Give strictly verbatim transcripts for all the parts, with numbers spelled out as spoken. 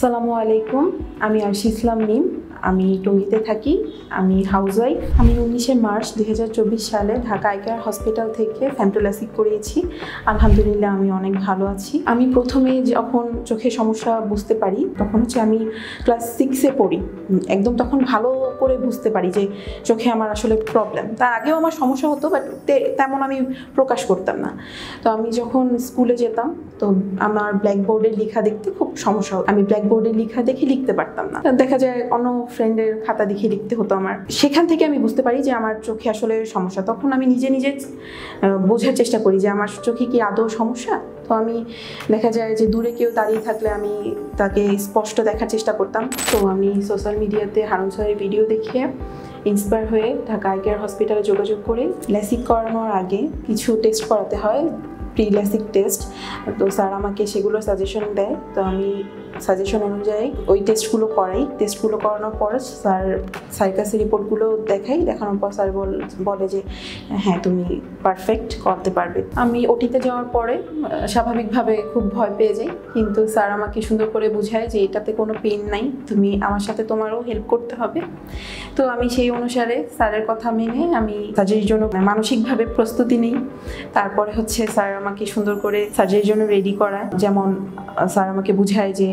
আসসালামু আলাইকুম। আমি আরশি ইসলাম মিম। আমি টঙ্গীতে থাকি। আমি হাউসওয়াইফ। আমি উনিশে মার্চ দুই হাজার চব্বিশ সালে ঢাকা আই কেয়ার হসপিটাল থেকে ফ্যান্টোলাসিক করিয়েছি। আলহামদুলিল্লাহ আমি অনেক ভালো আছি। আমি প্রথমে যখন চোখের সমস্যা বুঝতে পারি তখন হচ্ছে আমি ক্লাস সিক্সে পড়ি। একদম তখন ভালো করে বুঝতে পারি যে চোখে আমার আসলে প্রবলেম। তার আগেও আমার সমস্যা হতো, বাট তেমন আমি প্রকাশ করতাম না। তো আমি যখন স্কুলে যেতাম তো আমার ব্ল্যাকবোর্ডে লেখা দেখতে খুব সমস্যা হতো। আমি ব্ল্যাকবোর্ডে লেখা দেখে লিখতে পারতাম না। দেখা যায় অন্য ফ্রেন্ডের খাতা দেখে লিখতে হতো আমার। সেখান থেকে আমি বুঝতে পারি যে আমার চোখে আসলে সমস্যা। তখন আমি নিজে নিজে বোঝার চেষ্টা করি যে আমার চোখে কি আদৌ সমস্যা। তো আমি দেখা যায় যে দূরে কেউ দাঁড়িয়ে থাকলে আমি তাকে স্পষ্ট দেখার চেষ্টা করতাম। তো আমি সোশ্যাল মিডিয়াতে হারুন স্যারের ভিডিও দেখে ইন্সপায়ার হয়ে ঢাকা আই কেয়ার হসপিটালে যোগাযোগ করে ল্যাসিক করানোর আগে কিছু টেস্ট করাতে হয়, প্রি ল্যাসিক টেস্ট। তো স্যার আমাকে সেগুলো সাজেশন দেয়। তো আমি সাজেশন অনুযায়ী ওই টেস্টগুলো করাই। টেস্টগুলো করানোর পর স্যার স্যারের কাছে রিপোর্টগুলো দেখাই। দেখানোর পর স্যার বলে যে হ্যাঁ তুমি পারফেক্ট করতে পারবে। আমি ওটিতে যাওয়ার পরে স্বাভাবিকভাবে খুব ভয় পেয়ে যাই, কিন্তু স্যার আমাকে সুন্দর করে বুঝায় যে এটাতে কোনো পেন নাই, তুমি আমার সাথে তোমারও হেল্প করতে হবে। তো আমি সেই অনুসারে স্যারের কথা মেনে আমি সার্জারির জন্য মানসিকভাবে প্রস্তুতি নিই। তারপরে হচ্ছে স্যার আমাকে সুন্দর করে সার্জারির জন্য রেডি করায়। যেমন স্যার আমাকে বুঝায় যে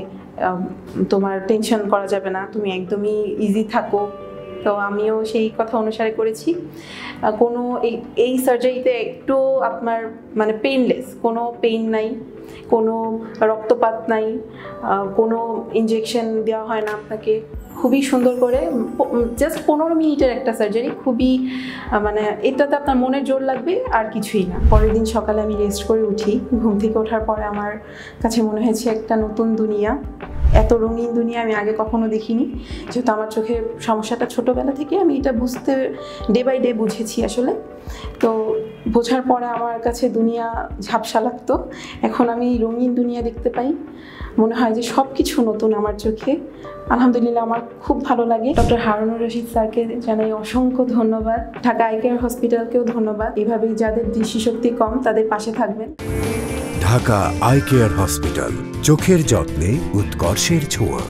তোমার টেনশন করা যাবে না, তুমি একদমই ইজি থাকো। তো আমিও সেই কথা অনুসারে করেছি। কোনো এই এই সার্জারিতে একটু আপনার মানে পেইনলেস, কোনো পেইন নাই, কোনো রক্তপাত নাই, কোনো ইনজেকশন দেওয়া হয় না আপনাকে। খুবই সুন্দর করে জাস্ট পনেরো মিনিটের একটা সার্জারি, খুবই মানে এটাতে আপনার মনের জোর লাগবে আর কিছুই না। পরের দিন সকালে আমি রেস্ট করে উঠি। ঘুম থেকে ওঠার পরে আমার কাছে মনে হয়েছে একটা নতুন দুনিয়া। এত রঙিন দুনিয়া আমি আগে কখনো দেখিনি। যেহেতু আমার চোখে সমস্যাটা ছোটোবেলা থেকে আমি এটা বুঝতে ডে বাই ডে বুঝেছি আসলে। তো বোঝার পরে আমার কাছে দুনিয়া ঝাপসা লাগতো। এখন আমি রঙিন দুনিয়া দেখতে পাই। মনে হয় যে সব কিছু নতুন আমার চোখে। আলহামদুলিল্লাহ আমার খুব ভালো লাগে। ডক্টর হারুনুর রশিদ স্যারকে জানাই অসংখ্য ধন্যবাদ। ঢাকা আই কেয়ার হসপিটালকেও ধন্যবাদ। এভাবেই যাদের দৃষ্টিশক্তি কম তাদের পাশে থাকবেন। ঢাকা আই কেয়ার হসপিটাল, চোখের যত্নে উৎকর্ষের ছোঁয়া।